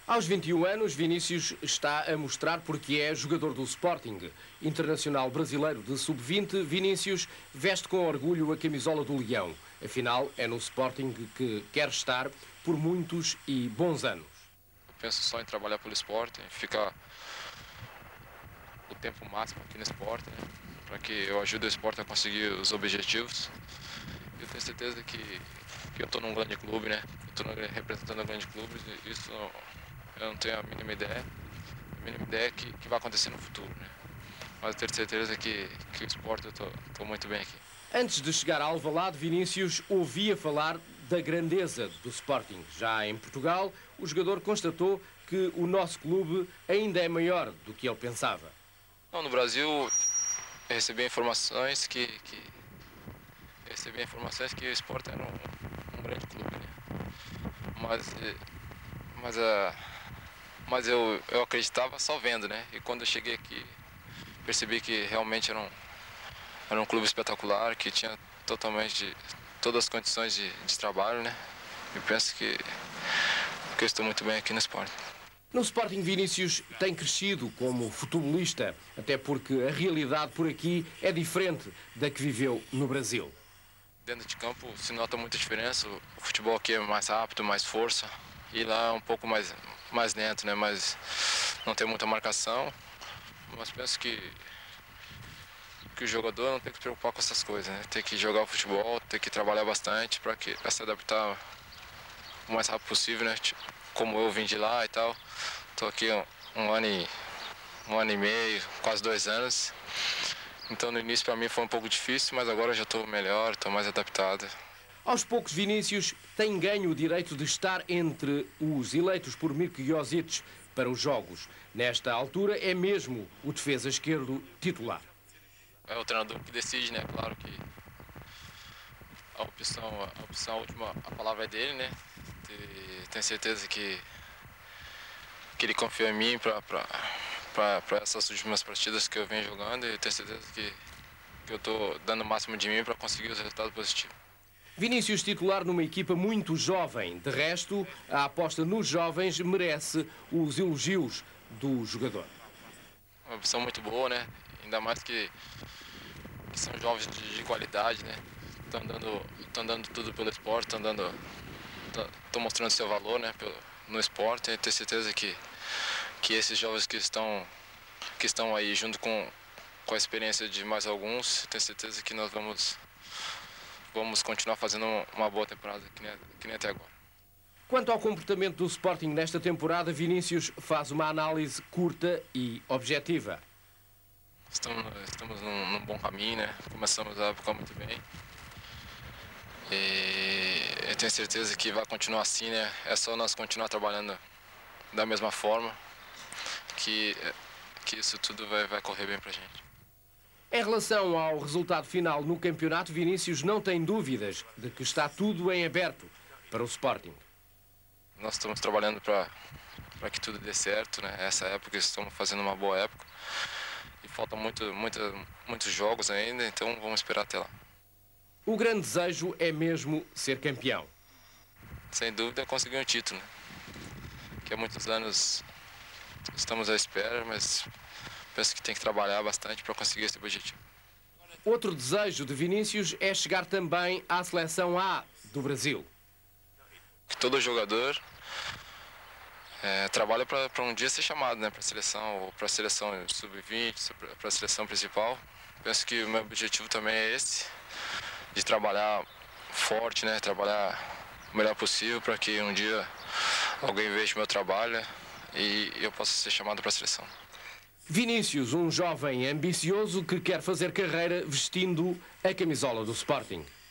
Aos 21 anos, Vinícius está a mostrar porque é jogador do Sporting. Internacional brasileiro de sub-20, Vinícius veste com orgulho a camisola do Leão. Afinal, é no Sporting que quer estar por muitos e bons anos. Eu penso só em trabalhar pelo Sporting, ficar o tempo máximo aqui no Sporting, né? Para que eu ajude o Sporting a conseguir os objetivos. Eu tenho certeza que eu estou num grande clube, né? Eu estou representando um grande clube e isso eu não tenho a mínima ideia. A mínima ideia é que vai acontecer no futuro, né? Mas eu tenho certeza que o Sporting eu estou muito bem aqui. Antes de chegar a Alvalade, Vinícius ouvia falar da grandeza do Sporting. Já em Portugal, o jogador constatou que o nosso clube ainda é maior do que ele pensava. Não, no Brasil, eu recebi informações que o Sport era um grande clube, né? Mas eu acreditava só vendo, né? E quando eu cheguei aqui, percebi que realmente era um clube espetacular, que tinha todas as condições de trabalho, né? E penso que eu estou muito bem aqui no Sport. No Sporting, Vinícius tem crescido como futebolista, até porque a realidade por aqui é diferente da que viveu no Brasil. Dentro de campo se nota muita diferença, o futebol aqui é mais rápido, mais força, e lá é um pouco mais lento, né? Mas não tem muita marcação, mas penso que o jogador não tem que se preocupar com essas coisas, né? Tem que jogar o futebol, tem que trabalhar bastante para se adaptar o mais rápido possível, né? Como eu vim de lá e tal, estou aqui um ano e meio, quase 2 anos. Então no início para mim foi um pouco difícil, mas agora já estou melhor, estou mais adaptado. Aos poucos, Vinícius tem ganho o direito de estar entre os eleitos por Mirko Josic para os jogos. Nesta altura é mesmo o defesa esquerdo titular. É o treinador que decide, né? Claro que a opção última, a palavra é dele, né? Tenho certeza que ele confiou em mim para essas últimas partidas que eu venho jogando, e tenho certeza que eu estou dando o máximo de mim para conseguir os resultados positivos. Vinícius titular numa equipa muito jovem. De resto, a aposta nos jovens merece os elogios do jogador. Uma opção muito boa, né? Ainda mais que são jovens de qualidade, né? Estão dando tudo pelo esporte, estão mostrando seu valor, né? No esporte. E tenho certeza que esses jovens que estão aí junto com a experiência de mais alguns, tenho certeza que nós vamos continuar fazendo uma boa temporada, que nem até agora. Quanto ao comportamento do Sporting nesta temporada, Vinícius faz uma análise curta e objetiva. Estamos num bom caminho, né? Começamos a época muito bem. E eu tenho certeza que vai continuar assim, né? É só nós continuar trabalhando da mesma forma que isso tudo vai correr bem pra gente. Em relação ao resultado final no campeonato, Vinícius não tem dúvidas de que está tudo em aberto para o Sporting. Nós estamos trabalhando para que tudo dê certo, né? Essa época estamos fazendo uma boa época e faltam muitos jogos ainda, então vamos esperar até lá. O grande desejo é mesmo ser campeão. Sem dúvida, conseguir um título, né? Que há muitos anos estamos à espera, mas penso que tem que trabalhar bastante para conseguir esse objetivo. Outro desejo de Vinícius é chegar também à seleção A do Brasil. Que todo jogador trabalha para um dia ser chamado, né, para a seleção, ou para a seleção sub-20, para a seleção principal. Penso que o meu objetivo também é esse, de trabalhar forte, né, trabalhar o melhor possível para que um dia alguém veja o meu trabalho e eu possa ser chamado para a seleção. Vinícius, um jovem ambicioso que quer fazer carreira vestindo a camisola do Sporting.